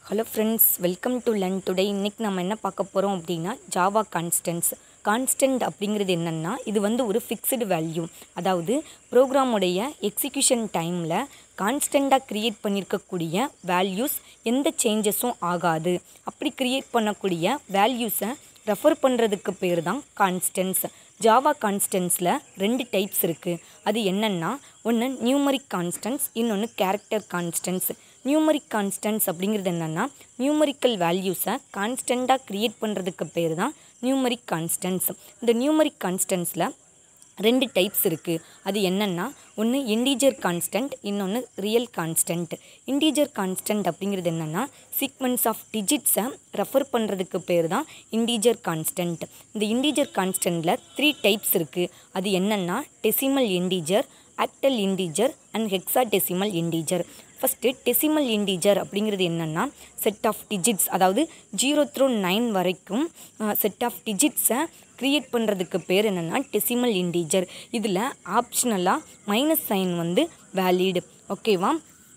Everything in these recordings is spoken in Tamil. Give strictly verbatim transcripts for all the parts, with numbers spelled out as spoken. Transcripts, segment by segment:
Hello friends, welcome to Learn Today. இன்னைக்கு நம்ம என்ன பார்க்க போறோம் அப்படினா Java constants. Constant அப்படிங்கிறது என்னன்னா இது வந்து ஒரு fixed value. அதாவது program உடைய execution timeல கான்ஸ்டண்டா கிரியேட் பண்ணிருக்கக்கூடிய values எந்த சேஞ்சஸும் ஆகாது. அப்படி கிரியேட் பண்ணக்கூடிய values-ஐ ரெஃபர் பண்றதுக்கு பேர் தான் கான்ஸ்டன்ட்ஸ். ஜாவா கான்ஸ்டன்ட்ஸ்ல ரெண்டு டைப்ஸ் இருக்கு. அது என்னன்னா ஒன்னு நியூமரிக் கான்ஸ்டன்ட்ஸ், இன்னொன்னு கேரக்டர் கான்ஸ்டன்ட்ஸ். நியூமரிக் கான்ஸ்டன்ட்ஸ் அப்படிங்கிறது என்னன்னா நியூமரிக்கல் வேல்யூஸை கான்ஸ்டண்டா கிரியேட் பண்றதுக்கு பேர் தான் நியூமரிக் கான்ஸ்டன்ட்ஸ். இந்த நியூமரிக் கான்ஸ்டன்ட்ஸ்ல ரெண்டு டைப்ஸ் இருக்கு. அது என்னன்னா ஒன்னு இன்டிஜர் கான்ஸ்டன்ட், இன்னொன்னு ரியல் கான்ஸ்டன்ட். இன்டிஜர் கான்ஸ்டன்ட் அப்படிங்கிறது என்னன்னா சீக்வென்ஸ் ஆஃப் டிஜிட்ஸை ரெஃபர் பண்றதுக்கு பேர் தான் இன்டிஜர் கான்ஸ்டன்ட். இந்த இன்டிஜர் கான்ஸ்டன்ட்ல த்ரீ டைப்ஸ் இருக்கு. அது என்னன்னா decimal integer, octal integer and hexadecimal integer. First decimal integer அப்படிங்கிறது என்னென்னா செட் ஆஃப் டிஜிட்ஸ், அதாவது ஜீரோ த்ரூ நைன் வரைக்கும் செட் ஆஃப் டிஜிட்ஸை க்ரியேட் பண்ணுறதுக்கு பேர் என்னென்னா டெசிமல் இன்டிஜர். இதில் ஆப்ஷனலாக மைனஸ் சைன் வந்து வேலிட். ஓகேவா?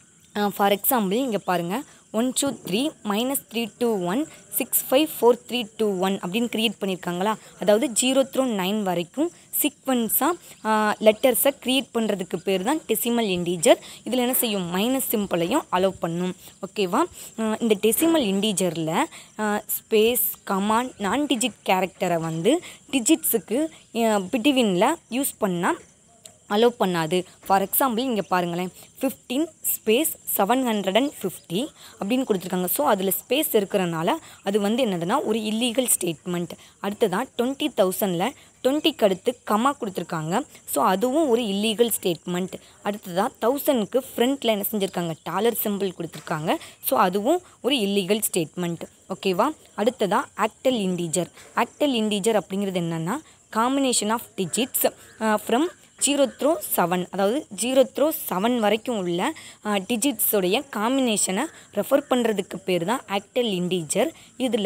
ஃபார் எக்ஸாம்பிள் இங்கே பாருங்கள், one two three minus three two one six five four three two one அப்படின்னு க்ரியேட் பண்ணியிருக்காங்களா? அதாவது ஜீரோ த்ரூ நைன் வரைக்கும் சீக்வன்ஸாக லெட்டர்ஸை க்ரியேட் பண்ணுறதுக்கு பேர் தான் டெசிமல் இன்டிஜர். இதில் என்ன செய்யும்? மைனஸ் சிம்பிளையும் அலோவ் பண்ணும். ஓகேவா? இந்த டெசிமல் இன்டிஜரில் ஸ்பேஸ், கமாண்ட், நான் டிஜிட் கேரக்டரை வந்து டிஜிட்ஸுக்கு பிட்வீனில் யூஸ் பண்ணால் அலோவ் பண்ணாது. ஃபார் எக்ஸாம்பிள் இங்கே பாருங்களேன், fifteen space seven hundred and fifty அப்படின்னு கொடுத்துருக்காங்க. ஸோ அதில் ஸ்பேஸ் இருக்கிறனால அது வந்து என்னதுன்னா ஒரு இல்லீகல் ஸ்டேட்மெண்ட். அடுத்ததான் டுவெண்ட்டி தௌசண்டில் டுவெண்ட்டிக்கு அடுத்து கமா கொடுத்துருக்காங்க. ஸோ அதுவும் ஒரு இல்லீகல் ஸ்டேட்மெண்ட். அடுத்ததாக தௌசண்ட்க்கு ஃப்ரண்ட்டில் என்ன செஞ்சுருக்காங்க? டாலர் சிம்பிள் கொடுத்துருக்காங்க. ஸோ அதுவும் ஒரு இல்லீகல் ஸ்டேட்மெண்ட். ஓகேவா? அடுத்ததாக ஆக்டல் இன்டிஜர். ஆக்டல் இன்டிஜர் அப்படிங்கிறது என்னென்னா combination of digits from zero through seven, அதாவது ஜீரோ த்ரூ செவன் வரைக்கும் உள்ள டிஜிட்ஸோடைய காம்பினேஷனை ரெஃபர் பண்ணுறதுக்கு பேர் தான் ஆக்டல் இன்டிஜர். இதில்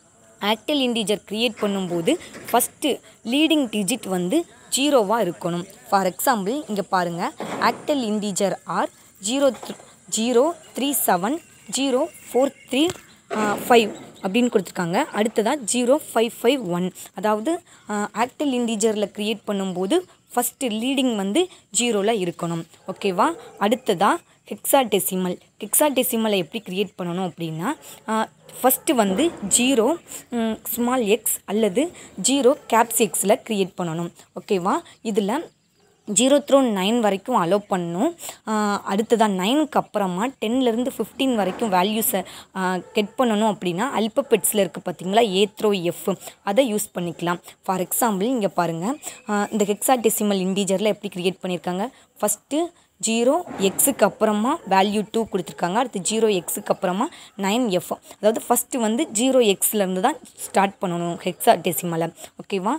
ஆக்டல் இன்டிஜர் க்ரியேட் பண்ணும்போது ஃபஸ்ட்டு லீடிங் டிஜிட் வந்து ஜீரோவாக இருக்கணும். ஃபார் எக்ஸாம்பிள் இங்கே பாருங்கள், octal integer or zero three zero three seven zero four three five அப்படின்னு கொடுத்துருக்காங்க. அடுத்ததாக ஜீரோ ஃபைவ் ஃபைவ் ஒன், அதாவது ஆக்டல் இன்டிஜரில் க்ரியேட் பண்ணும்போது ஃபஸ்ட்டு லீடிங் வந்து ஜீரோவில் இருக்கணும். ஓகேவா? அடுத்ததாக ஹெக்ஸாடெசிமல். ஹெக்ஸாடெசிமலை எப்படி க்ரியேட் பண்ணணும் அப்படின்னா ஃபஸ்ட்டு வந்து ஜீரோ ஸ்மால் எக்ஸ் அல்லது ஜீரோ கேப்ஸ் எக்ஸில் க்ரியேட் பண்ணணும். ஓகேவா? இதில் ஜீரோ த்ரூ நைன் வரைக்கும் அலோவ் பண்ணணும். அடுத்ததான் நைனுக்கு அப்புறமா டென்லேருந்து ஃபிஃப்டீன் வரைக்கும் வேல்யூஸை கெட் பண்ணணும். அப்படின்னா அல்பபெட்ஸில் இருக்குது பார்த்தீங்களா, ஏ த்ரோ எஃப், அதை யூஸ் பண்ணிக்கலாம். ஃபார் எக்ஸாம்பிள் இங்கே பாருங்கள், இந்த ஹெக்ஸாடெசிமல் இன்டிஜரில் எப்படி க்ரியேட் பண்ணியிருக்காங்க? ஃபஸ்ட்டு ஜீரோ எக்ஸுக்கு அப்புறமா வேல்யூ டூ கொடுத்துருக்காங்க. அடுத்து ஜீரோ எக்ஸுக்கு அப்புறமா நைன் எஃப், அதாவது ஃபஸ்ட்டு வந்து ஜீரோ எக்ஸ்லேருந்து தான் ஸ்டார்ட் பண்ணணும் ஹெக்ஸாடெசிமலை. ஓகேவா?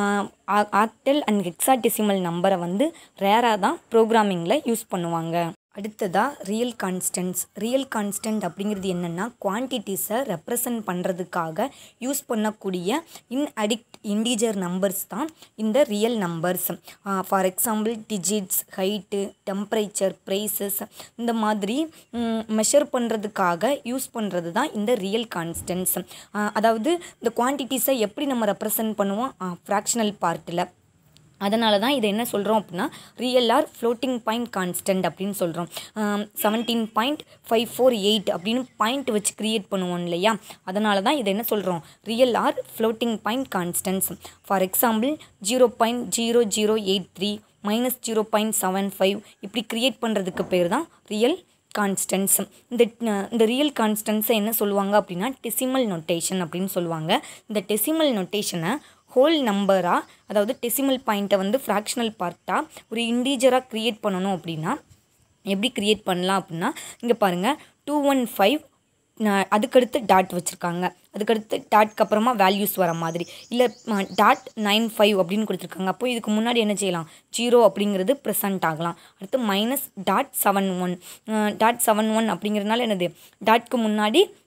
ஆக்டல் அண்ட் ஹெக்ஸாடெசிமல் நம்பரை வந்து ரேராக தான் ப்ரோக்ராமிங்கில் யூஸ் பண்ணுவாங்க. அடுத்ததாக ரியல் கான்ஸ்டன்ட்ஸ். ரியல் கான்ஸ்டன்ட் அப்படிங்கிறது என்னென்னா குவான்டிட்டிஸை ரெப்ரசன்ட் பண்ணுறதுக்காக யூஸ் பண்ணக்கூடிய இன்அடிக்ட் இன்டிஜர் நம்பர்ஸ் தான் இந்த real numbers. For example digits, height, temperature, prices, இந்த மாதிரி மெஷர் பண்ணுறதுக்காக யூஸ் பண்ணுறது தான் இந்த ரியல் கான்ஸ்டன்ட்ஸ். அதாவது இந்த குவான்டிட்டிஸை எப்படி நம்ம ரெப்ரசன்ட் பண்ணுவோம்? ஃப்ராக்ஷனல் பார்ட்டில். அதனால தான் இதை என்ன சொல்கிறோம் அப்படின்னா real or floating point constant அப்படின்னு சொல்கிறோம். Seventeen point five four eight அப்படின்னு பாயிண்ட் வச்சு க்ரியேட் பண்ணுவோம் இல்லையா? அதனால தான் இதை என்ன சொல்கிறோம்? Real or floating point constants. For example zero point zero zero eight three minus zero point seven five இப்படி க்ரியேட் பண்ணுறதுக்கு பேர் தான் ரியல் கான்ஸ்டன்ட்ஸ். இந்த இந்த ரியல் கான்ஸ்டன்ட்ஸை என்ன சொல்லுவாங்க அப்படின்னா டெசிமல் நொட்டேஷன் அப்படின்னு சொல்லுவாங்க. இந்த டெசிமல் நொட்டேஷனை ஹோல் நம்பராக, அதாவது டெசிமல் பாயிண்ட்டை வந்து ஃப்ராக்ஷனல் பார்ட்டாக ஒரு இன்டிஜராக க்ரியேட் பண்ணணும். அப்படின்னா எப்படி க்ரியேட் பண்ணலாம் அப்படின்னா இங்கே பாருங்கள், டூ ஒன் ஃபைவ் அதுக்கடுத்து டாட் வச்சுருக்காங்க, அதுக்கடுத்து டாட்க்கு அப்புறமா வேல்யூஸ் வர மாதிரி, இல்லை டாட் நைன் ஃபைவ் அப்படின்னு கொடுத்துருக்காங்க. அப்போ இதுக்கு முன்னாடி என்ன செய்யலாம்? ஜீரோ அப்படிங்கிறது ப்ரெசன்ட் ஆகலாம். அடுத்து minus dot seven one dot seven one அப்படிங்கிறதுனால என்னது? டாட்க்கு முன்னாடி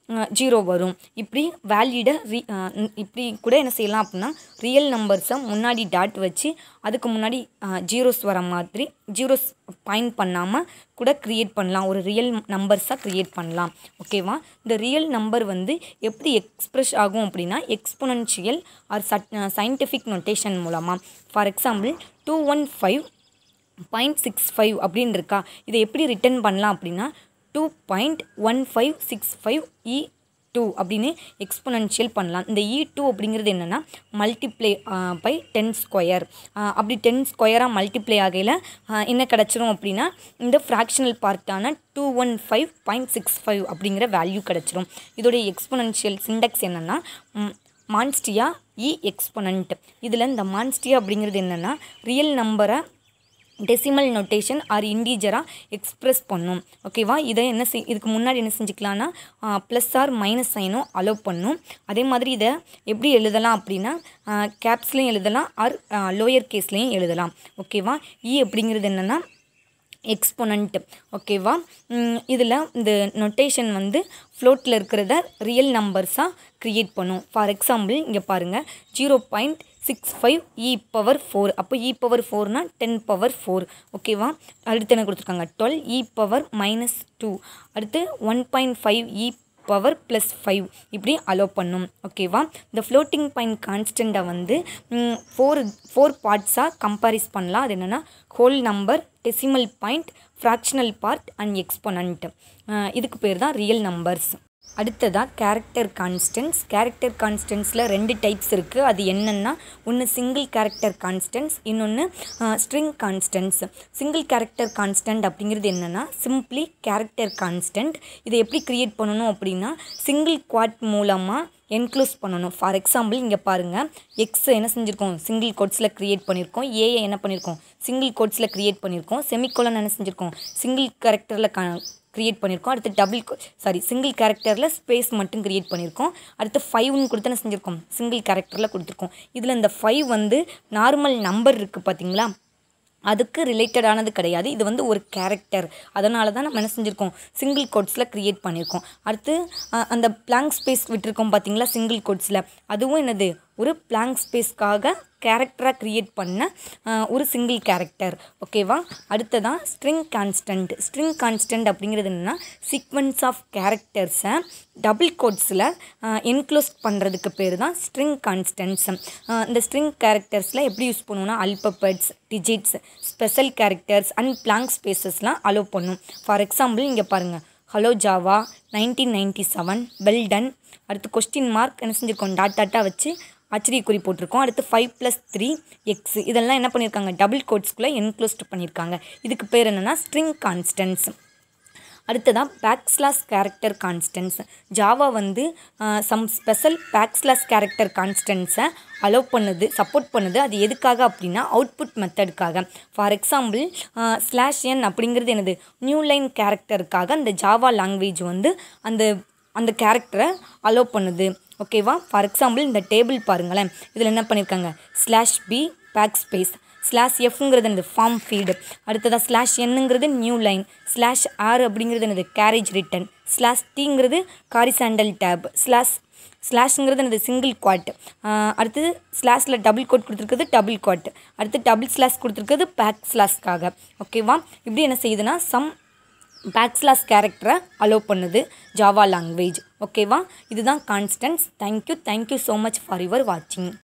ஜீரோ வரும். இப்படி வேலிடை ரீ இப்படி கூட என்ன செய்யலாம் அப்படின்னா ரியல் நம்பர்ஸை முன்னாடி டாட் வச்சு அதுக்கு முன்னாடி ஜீரோஸ் வர மாதிரி ஜீரோஸ் பாயிண்ட் பண்ணாமல் கூட க்ரியேட் பண்ணலாம். ஒரு ரியல் நம்பர்ஸாக க்ரியேட் பண்ணலாம். ஓகேவா? இந்த ரியல் நம்பர் வந்து எப்படி எக்ஸ்ப்ரெஸ் ஆகும் அப்படின்னா எக்ஸ்பொனன்ஷியல் ஆர் சட் சயின்டிஃபிக் நொட்டேஷன் மூலமாக. For example two one five point six five அப்படின்னு இருக்கா, இதை எப்படி ரிட்டர்ன் பண்ணலாம் அப்படின்னா two point one five six five E two அப்படின்னு எக்ஸ்பொனன்ஷியல் பண்ணலாம். இந்த இ டூ அப்படிங்கிறது என்னென்னா மல்டிப்ளை பை டென் ஸ்கொயர். அப்படி டென் ஸ்கொயராக மல்டிப்ளை ஆகையில் என்ன கிடச்சிரும் அப்படின்னா இந்த ஃப்ராக்ஷனல் பார்ட்டான two one five point six five அப்படிங்கிற வேல்யூ கிடச்சிரும். இதோடைய எக்ஸ்பொனன்ஷியல் சிண்டெக்ஸ் என்னென்னா மான்ஸ்டியா இ எக்ஸ்பொனன்ட். இதில் இந்த மான்ஸ்டியா அப்படிங்கிறது என்னென்னா ரியல் நம்பரை டெசிமல் நொட்டேஷன் ஆர் இண்டீஜராக எக்ஸ்ப்ரெஸ் பண்ணும். ஓகேவா? இதை என்ன செய் இதுக்கு முன்னாடி என்ன செஞ்சுக்கலான்னா ப்ளஸ் ஆர் மைனஸ் சைனும் அலோவ் பண்ணும். அதே மாதிரி இதை எப்படி எழுதலாம் அப்படின்னா கேப்ஸ்லேயும் எழுதலாம் ஆர் லோயர் கேஸ்லேயும் எழுதலாம். ஓகேவா? இ அப்படிங்கிறது என்னென்னா எக்ஸ்பொனன்ட். ஓகேவா? இதில் இந்த நொட்டேஷன் வந்து ஃப்ளோட்டில் இருக்கிறத ரியல் நம்பர்ஸாக க்ரியேட் பண்ணும். ஃபார் எக்ஸாம்பிள் இங்கே பாருங்கள் zero point six five E power four. அப்போ இ பவர் ஃபோர்னால் டென் பவர் ஃபோர். ஓகேவா? அடுத்து என்ன கொடுத்துருக்காங்க twelve E power minus two. அடுத்து one point five E power plus five இப்படி அலோவ் பண்ணும். ஓகேவா? இந்த ஃப்ளோட்டிங் பாயிண்ட் கான்ஸ்டண்ட்டை வந்து ஃபோர் ஃபோர் பார்ட்ஸாக கம்பேரிஸ் பண்ணலாம். அது என்னென்னா whole number, decimal point, fractional part and exponent. இதுக்கு பேர் தான் ரியல் நம்பர்ஸ். அடுத்ததாக கேரக்டர் கான்ஸ்டன்ட்ஸ். கேரக்டர் கான்ஸ்டன்ட்ஸில் ரெண்டு டைப்ஸ் இருக்குது. அது என்னென்னா ஒன்று சிங்கிள் கேரக்டர் கான்ஸ்டன்ட்ஸ், இன்னொன்று string constants. Single character constant அப்படிங்கிறது என்னென்னா சிம்பிளி கேரக்டர் கான்ஸ்டன்ட். இதை எப்படி க்ரியேட் பண்ணணும் அப்படின்னா சிங்கிள் குவாட் மூலமாக என்க்ளோஸ் பண்ணணும். ஃபார் எக்ஸாம்பிள் இங்கே பாருங்கள் எக்ஸ் என்ன செஞ்சுருக்கோம் சிங்கிள் கோட்ஸில் க்ரியேட் பண்ணியிருக்கோம். ஏஐ என்ன பண்ணியிருக்கோம் சிங்கிள் கோட்ஸில் க்ரியேட் பண்ணியிருக்கோம். செமிகோலன் என்ன செஞ்சுருக்கோம் சிங்கிள் கேரக்டரில் கா க்ரியேட் பண்ணியிருக்கோம். அடுத்து டபுள் சாரி சிங்கிள் கேரக்டரில் ஸ்பேஸ் மட்டும் க்ரியேட் பண்ணியிருக்கோம். அடுத்து ஃபைவ்னு கொடுத்து என்ன செஞ்சுருக்கோம் சிங்கிள் கேரக்டரில் கொடுத்துருக்கோம். இதில் இந்த ஃபைவ் வந்து நார்மல் நம்பர் இருக்குது பார்த்தீங்களா, அதுக்கு ரிலேட்டடானது கிடையாது. இது வந்து ஒரு கேரக்டர். அதனால தான் நம்ம என்ன செஞ்சுருக்கோம் சிங்கிள் கோட்ஸில் க்ரியேட் பண்ணியிருக்கோம். அடுத்து அந்த பிளாங்க் ஸ்பேஸ் விட்டுருக்கோம் பார்த்தீங்களா சிங்கிள் கோட்ஸில், அதுவும் என்னது ஒரு பிளாங்க் ஸ்பேஸ்க்காக கேரக்டராக க்ரியேட் பண்ண ஒரு சிங்கிள் கேரக்டர். ஓகேவா? அடுத்ததான் ஸ்ட்ரிங் கான்ஸ்டன்ட். ஸ்ட்ரிங் கான்ஸ்டன்ட் அப்படிங்கிறது என்னென்னா சீக்வன்ஸ் ஆஃப் கேரக்டர்ஸை டபுள் கோட்ஸில் என்க்ளோஸ் பண்ணுறதுக்கு பேர் தான் ஸ்ட்ரிங் கான்ஸ்டன்ட்ஸ். இந்த ஸ்ட்ரிங் கேரக்டர்ஸில் எப்படி யூஸ் பண்ணுவோம்னா alphabets, digits, special characters and blank ஸ்பேசஸ்லாம் அலோவ் பண்ணும். ஃபார் எக்ஸாம்பிள் இங்கே பாருங்கள் hello Java nineteen ninety seven well done. அடுத்து கொஸ்டின் மார்க் என்ன செஞ்சுருக்கோம் டாட் டாட்டாக வச்சு ஆச்சரிய குறி போட்டிருக்கோம். அடுத்து ஃபைவ் ப்ளஸ் த்ரீ எக்ஸ் இதெல்லாம் என்ன பண்ணியிருக்காங்க டபுள் கோட்ஸ்குள்ளே என்க்ளோஸ்ட் பண்ணியிருக்காங்க. இதுக்கு பேர் என்னென்னா ஸ்ட்ரிங் கான்ஸ்டன்ட்ஸ். அடுத்ததான் பேக்ஸ்லாஸ் கேரக்டர் கான்ஸ்டன்ட்ஸ். ஜாவா வந்து சம் ஸ்பெஷல் பேக்ஸ்லாஸ் கேரக்டர் கான்ஸ்டன்ட்ஸை அலோவ் பண்ணுது, சப்போர்ட் பண்ணுது. அது எதுக்காக அப்படின்னா அவுட்புட் மெத்தடுக்காக. ஃபார் எக்ஸாம்பிள் ஸ்லாஷ் என் அப்படிங்கிறது என்னது நியூ லைன் கேரக்டருக்காக அந்த ஜாவா லாங்குவேஜ் வந்து அந்த அந்த கேரக்டரை அலோவ் பண்ணுது. ஓகேவா? ஃபார் எக்ஸாம்பிள் இந்த டேபிள் பாருங்களேன், இதில் என்ன பண்ணியிருக்காங்க slash B back space, slash எஃப்ங்கிறது என்னது ஃபார்ம் ஃபீடு, அடுத்ததாக ஸ்லாஷ் என்னங்கிறது நியூ லைன், ஸ்லாஷ் ஆர் அப்படிங்கிறது என்னது கேரேஜ் ரிட்டன், ஸ்லாஷ் டீங்கிறது காரிசாண்டல் டேப், ஸ்லாஷ் ஸ்லாஷ்ங்கிறது என்னது சிங்கிள் குவாட், அடுத்தது ஸ்லாஷில் டபுள் கோட் கொடுத்துருக்குது டபுள் குவாட், அடுத்து டபுள் ஸ்லாஷ் கொடுத்துருக்குது பேக் ஸ்லாஷ்க்காக. ஓகேவா? இப்படி என்ன செய்யுதுன்னா சம் பேக்ஸ்லாஸ் கேரக்டரை அலோவ் பண்ணுது ஜாவா லாங்குவேஜ். ஓகேவா? இதுதான் constants. Thank you thank you so much for your வாட்சிங்.